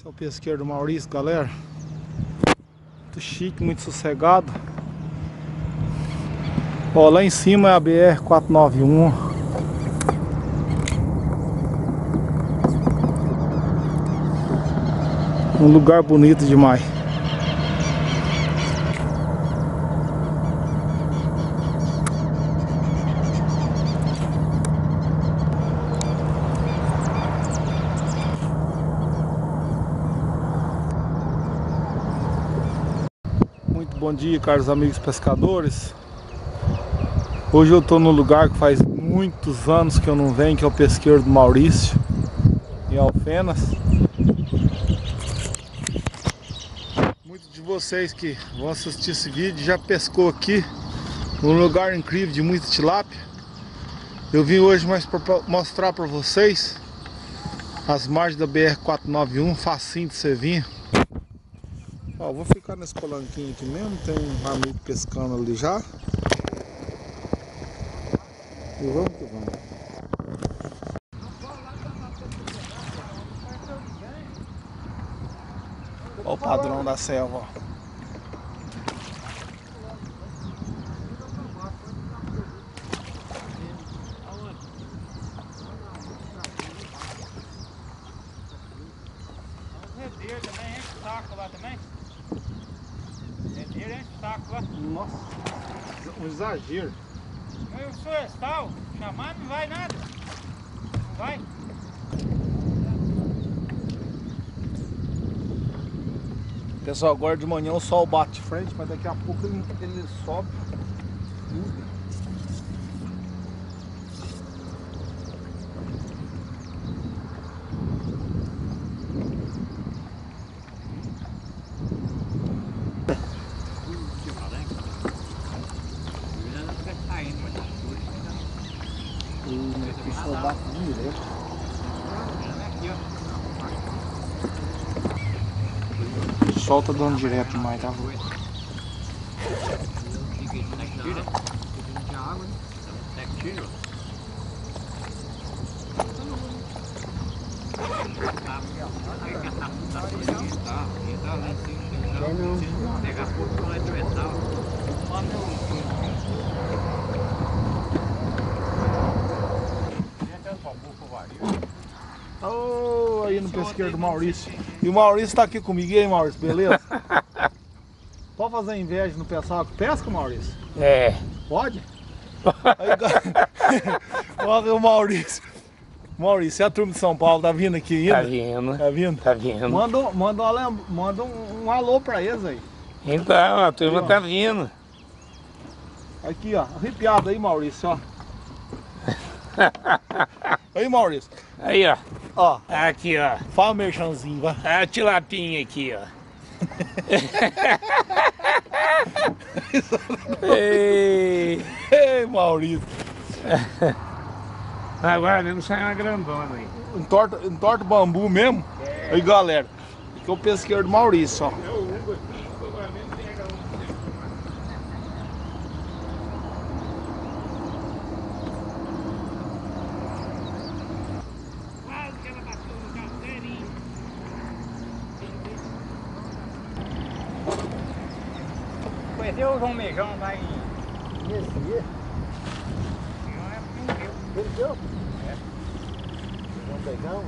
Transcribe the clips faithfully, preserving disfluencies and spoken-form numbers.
Esse é o pesqueiro do Maurício, galera. Muito chique, muito sossegado. Ó, lá em cima é a B R quatrocentos e noventa e um. Um lugar bonito demais. Muito bom dia, caros amigos pescadores. Hoje eu estou num lugar que faz muitos anos que eu não venho, que é o pesqueiro do Maurício, em Alfenas. Muitos de vocês que vão assistir esse vídeo já pescou aqui, num lugar incrível de muita tilápia. Eu vim hoje mais para mostrar para vocês as margens da B R quatrocentos e noventa e um, facinho de você vir. Ó, vou ficar nesse palanquinho aqui mesmo, tem um amigo pescando ali já. E vamos que vamos. Olha o padrão da selva, ó. Redeiro também, enche o saco lá também. Redeiro enche o saco lá. Nossa, um exagero. Eu sou estal, chamar não vai nada. Não vai. Pessoal, agora de manhã o sol bate de frente, mas daqui a pouco ele, ele sobe. O sol bate direto. O sol tá dando direto demais, tá louco. Oh, aí no pesqueiro do Maurício. E o Maurício tá aqui comigo, e aí, Maurício, beleza? Pode fazer inveja no pessoal que pesca, Maurício? É. Pode? Aí, olha o Maurício. Maurício, e a turma de São Paulo tá vindo aqui ainda? Tá vindo. Tá vindo? Tá vindo. Manda, manda, uma, manda um, um alô pra eles aí. Então, a turma aí, tá vindo. Aqui, ó, arrepiado aí, Maurício, ó. Aí, Maurício. Aí, ó. Ó. Aqui, ó. Fala o merchanzinho, vai. A tilapinha aqui, ó. Ei. Ei, Maurício. Agora não sai uma grandona aí. Entorta, entorta o bambu mesmo. É. Aí, galera. Aqui é o pesqueiro do Maurício, ó. Conheceu o João Meijão lá em... Conhecia? Não é porque não Conheceu? É. João Meijão?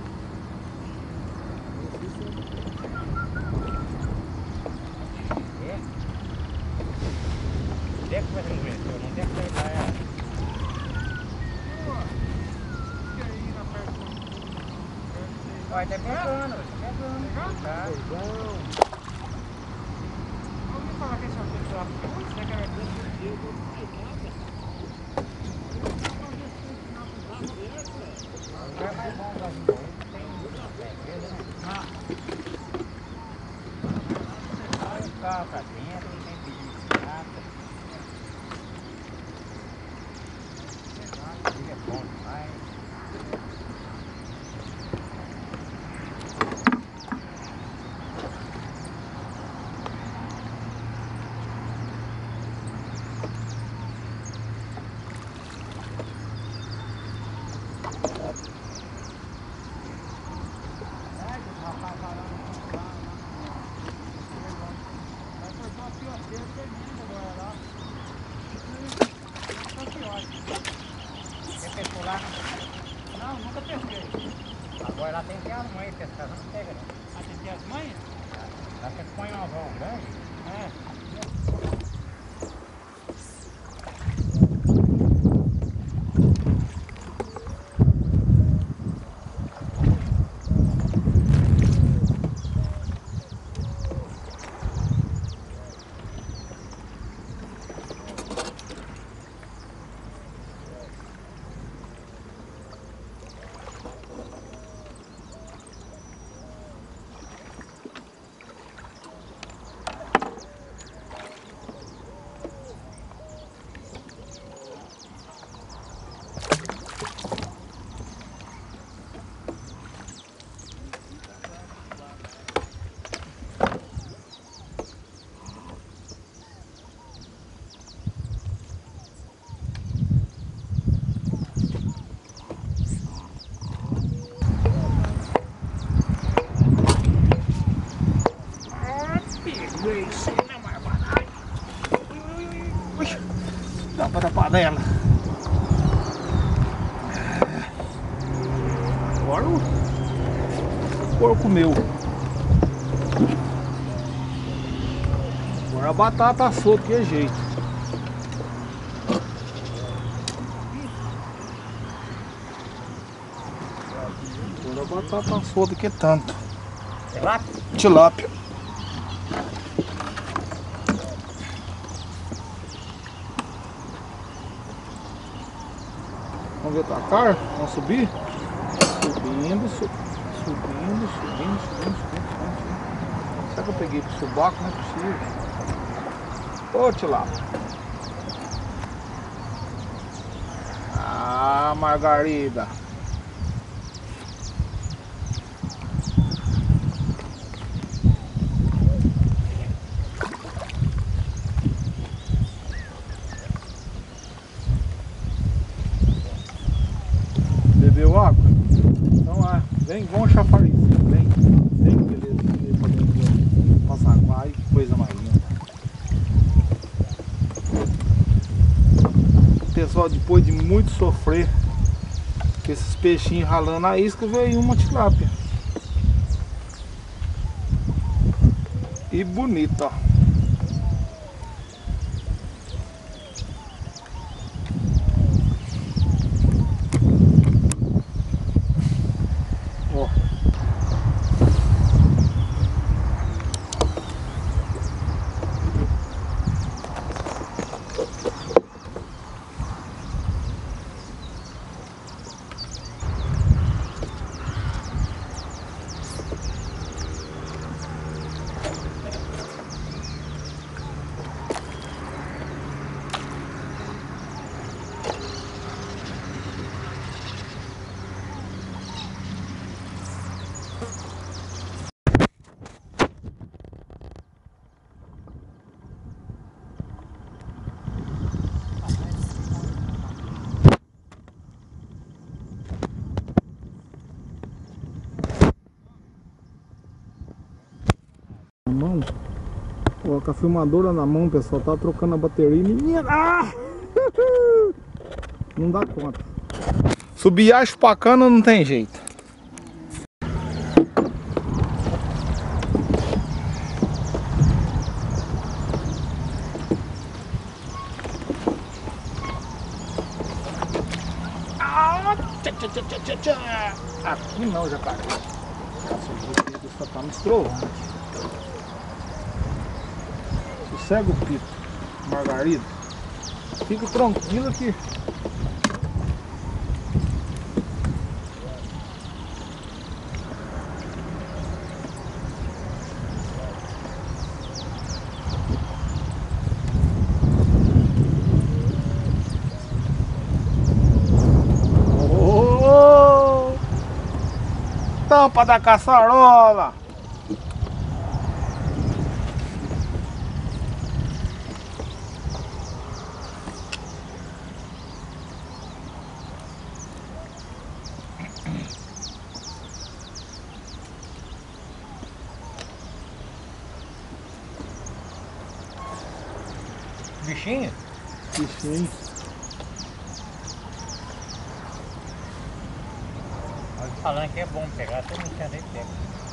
É? Onde é que você não conheceu? Onde é que você vai? Vai, tá pegando, tá pegando. Tá. Meijão. Vamos falar que esse aqui é só putz, né, cara? É mais bom, vai. Tem um carro pra dentro, tem pedido de nada. É bom demais. eu termino agora lá. Aqui, olha. Você pescou lá? Não, nunca pesquei. Agora lá tem que ter as mães pescar, não pega não. Ah, tem que ter as mães? Lá você põe uma vão grande. É. Dá para tapar dela. Agora o porco meu. Agora a batata assou de que jeito. Agora a batata assou de que tanto. Tilápia? Tilápia. Vamos ver tacar? Vamos subir? Subindo, su subindo, subindo, subindo, subindo, subindo. Será que eu peguei pro subaco? Não é possível. Ô, tilápia. Ah, Margarida. Bebeu água? Então lá, vem, vamos chafariz. Vem, vem, beleza. Passar água, ai, que coisa mais linda. Pessoal, depois de muito sofrer com esses peixinhos ralando a isca, veio uma tilápia. E bonita, ó. Mão, ó, com a filmadora na mão, pessoal, tá trocando a bateria. Menina, ah! Não dá conta. Subir a espacana não tem jeito. Ah, tchá, tchá, tchá, tchá, tchá. Aqui não, jacaré. Só tá me estrovando. Sossega o pito, Margarida. Fica tranquilo que oh, tampa da caçarola. Bichinho? Bichinho. Mas falando que é bom pegar, todo mundo tem pega.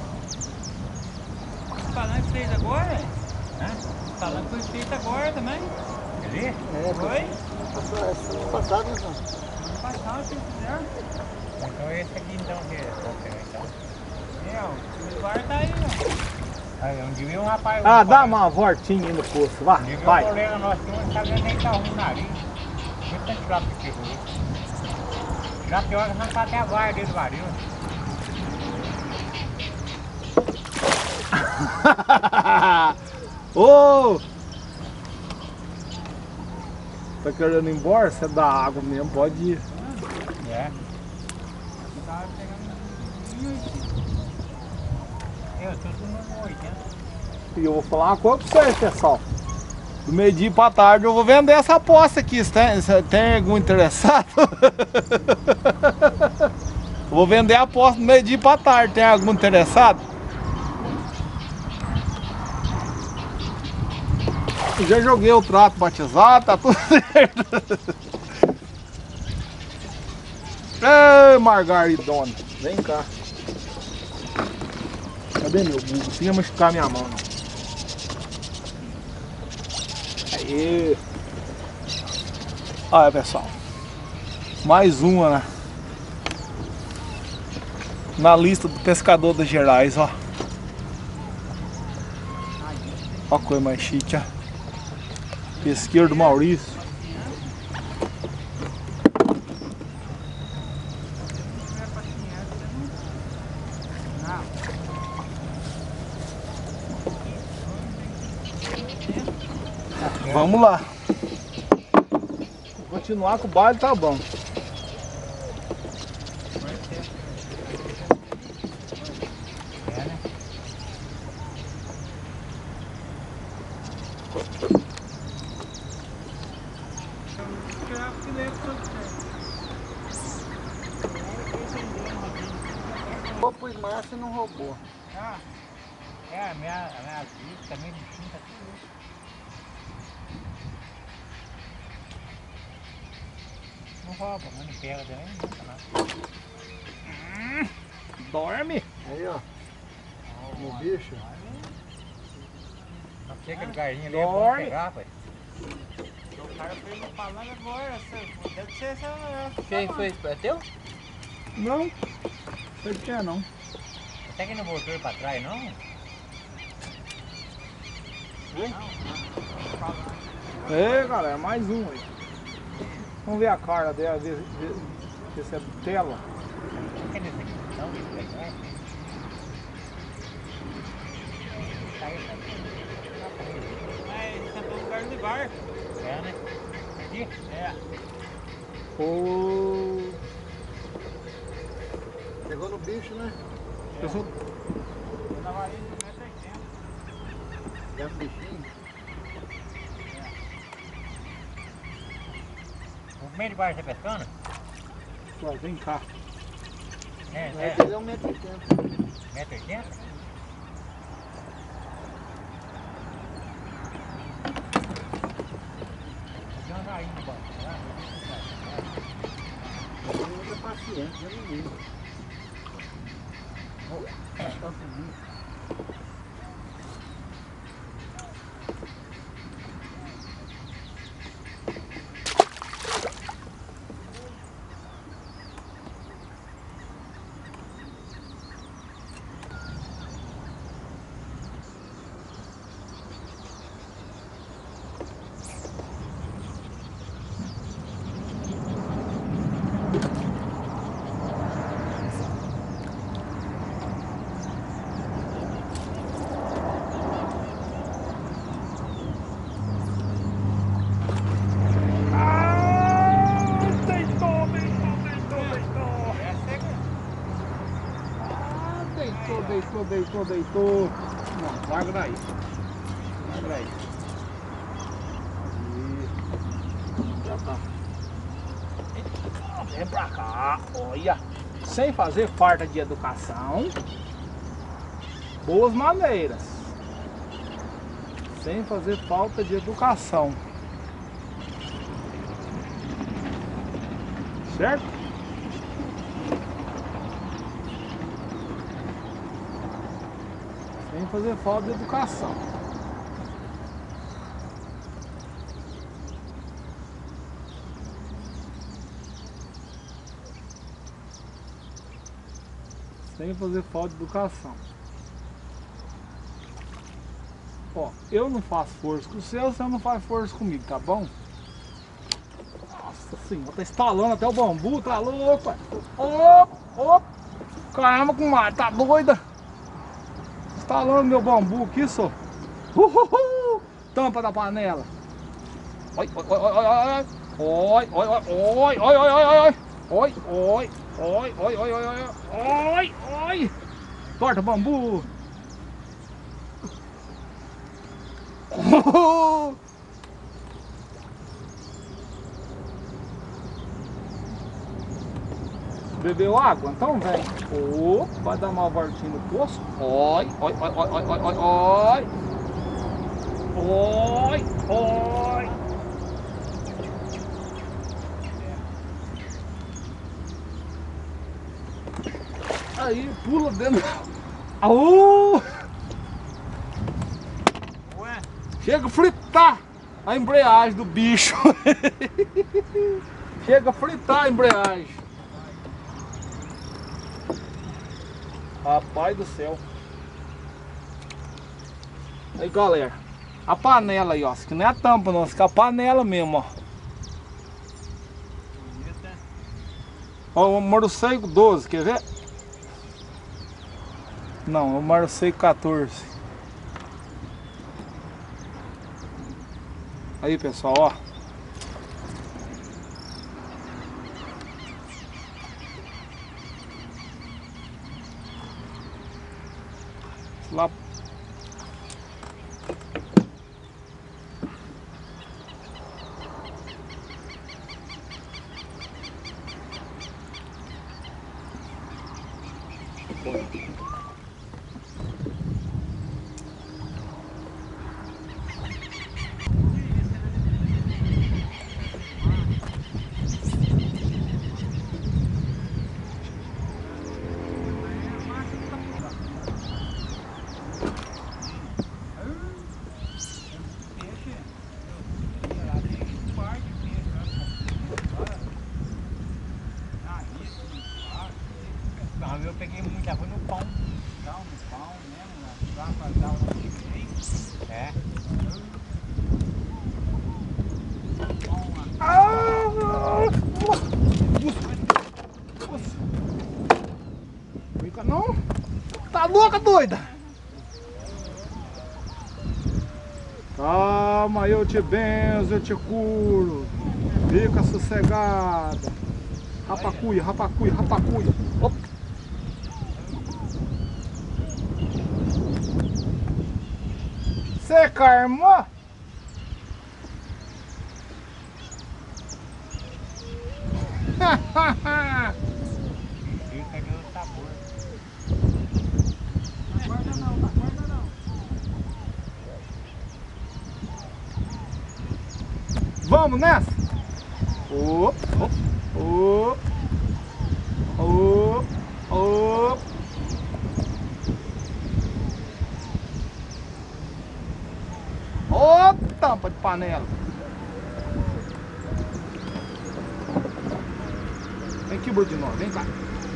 Esse palanque fez agora? Hã? Esse palanque foi feito agora também. Ali? É, Foi? semana passada, não. Ano passado, se fizer. Então esse aqui então que é bom pegar então. É, o celular tá aí, ó. Aí, um dia um rapaz. Ah, um dá colega- uma voltinha aí no poço, vá, Um dia um vai. colega nosso que não sabia nem dar um nariz. Muito tempo lá pro pegou isso. Já pior que arrancar até a vaia dele do vario. Ô! Tá querendo ir embora? Você dá água mesmo, pode ir. É. Tava pegando. Eu tô no oitenta. E eu vou falar uma coisa pra vocês, pessoal. Do meio-dia pra tarde eu vou vender essa aposta aqui. Se tem, se tem algum interessado? Eu vou vender a aposta do meio-dia pra tarde. Tem algum interessado? Eu já joguei o trato batizado, tá tudo certo. Ei, Margaridona, vem cá. Cadê meu burro? Não precisa machucar minha mão, não. Aí. Olha, pessoal. Mais uma, né? Na lista do pescador das Gerais, ó. Ó a coisa mais chique, ó. Pesqueiro do Maurício. Vamos lá. Continuar com o baile tá bom. Tirar o filete todo certo. Roubou pro Márcio e não roubou. Ah, é, a minha, a minha vida também bichinho tá tudo isso. Não rouba, mas não pega também, não tá nada. Dorme. Aí, ó. No bicho. Não sei aquele lugarzinho ali é bom Dorme. pegar, pai. O cara fez no palanque agora. essa- Deve ser essa. essa Quem tamanho. fez? É teu? Não. Sei que é não. Até que não voltou ele pra trás, não? É, galera, mais um aí. Vamos ver a cara dela, ver, ver, ver se é tela. Cadê esse aqui? Não, isso pegar. Saiu, saiu. Mas sentou no lugar de barco. É, né? Aqui? É. Ô. Pegou no bicho, né? Eu sou... Eu tava ali no metro e oitenta. É um bichinho. O meio de baixo tá pescando? Ó, vem cá. É, Mas é. ele é um metro e oitenta. Metro e oitenta? Tem uma rainha no banco, né? Ele é muita paciência, é menino. Tá subindo. Deitou, deitou, deitou, deitou. É seca. Ah, deitou, deitou, deitou, deitou. Não, larga daí. Larga daí. Isso. Já tá. Vem pra cá, olha. Sem fazer farta de educação. Boas maneiras. Sem fazer falta de educação. certo? Sem fazer falta de educação. Sem fazer falta de educação. Ó, eu não faço força com o seu, você não faz força comigo, tá bom? Nossa senhora, tá estalando até o bambu, tá louco? Opa, opa, caramba, comadre, tá doida? Estalando meu bambu aqui, só. Uhuhu, tampa da panela. Oi, oi, oi, oi, oi, oi, oi, oi, oi, oi, oi, oi, oi, oi, oi, oi, oi, oi, oi, oi, torta bambu. Bebeu água? Então vem. Oh, vai dar uma voltinha no poço. Oi, oi, oi, oi, oi, oi, oi. Oi, oi. Aí, pula dentro. Aú! Chega a fritar a embreagem do bicho. Chega a fritar a embreagem. Rapaz do céu. Aí, galera, a panela aí, ó. Isso aqui não é a tampa não, isso aqui é a panela mesmo, ó. Ó, o Morcego doze, quer ver? Não, é o Morcego quatorze. Aí, pessoal, ó. Lá. Eu peguei muita coisa no pão. Não, no pão mesmo, lá pra dar um. É. Fica não? Tá louca, doida? Calma, eu te benzo, eu te curo. Fica sossegada. Rapacuia, rapacuia, rapacuia. Opa. Você carmou? E pegou o sabor. Não guarda não, não guarda não. Vamos nessa? Opa, opa, opa, opa. Ô, tampa de panela. Vem aqui, Burdinó, vem cá.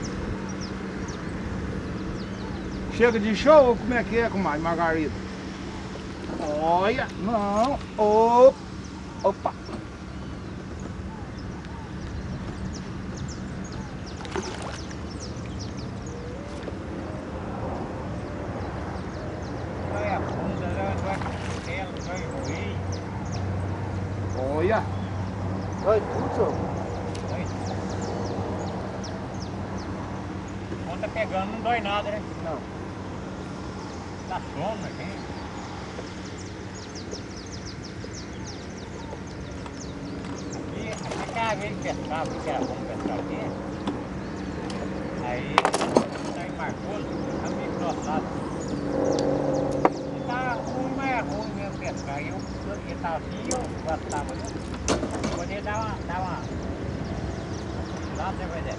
Chega de show ou como é que é, comadre Margarida? Olha, não. Opa. Opa. Olha a bunda, olha a costela, olha o joelho. Olha. Vai tudo, senhor. Quando tá pegando não dói nada, né? Não. Dá sono aqui. Aqui, aqui cada vez que pescava, que era bom pescar aqui. Aí, tá em Marcoso, amigo do nosso lado. E tá ruim, mas é ruim mesmo pescar. Eu, ele tava assim e eu gostava, né? Quando ele dava uma, dava uma, Nada vai dar.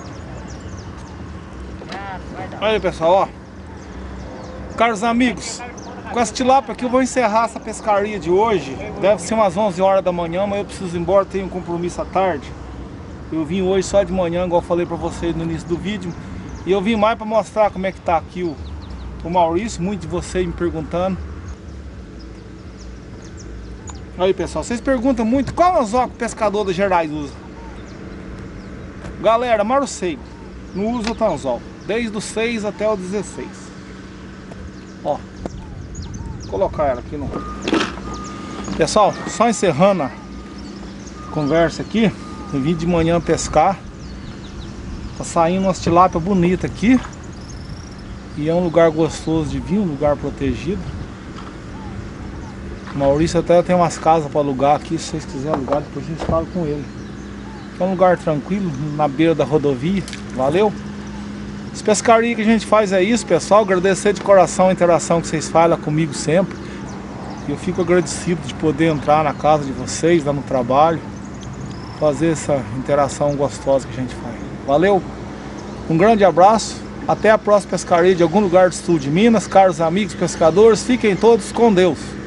Nada vai dar. Olha aí, pessoal, ó. Caros amigos, com essa tilápia aqui eu vou encerrar essa pescaria de hoje. Deve ser umas onze horas da manhã, mas eu preciso ir embora, tenho um compromisso à tarde. Eu vim hoje só de manhã, igual eu falei pra vocês no início do vídeo. E eu vim mais pra mostrar como é que tá aqui o, o Maurício, muitos de vocês me perguntando. Aí, pessoal, vocês perguntam muito qual anzol que o pescador das Gerais usa. Galera, Marucei não usa o anzol, desde o seis até o dezesseis. Ó, vou colocar ela aqui no... Pessoal, só encerrando a conversa aqui. Eu vim de manhã pescar. Tá saindo umas tilápia bonita aqui. E é um lugar gostoso de vir, um lugar protegido. O Maurício até tem umas casas para alugar aqui. Se vocês quiserem alugar, depois vocês falam com ele. É um lugar tranquilo, na beira da rodovia. Valeu? As pescarias que a gente faz é isso, pessoal. Agradecer de coração a interação que vocês falam comigo sempre. Eu fico agradecido de poder entrar na casa de vocês, lá no trabalho, fazer essa interação gostosa que a gente faz. Valeu? Um grande abraço. Até a próxima pescaria de algum lugar do sul de Minas. Caros amigos pescadores, fiquem todos com Deus.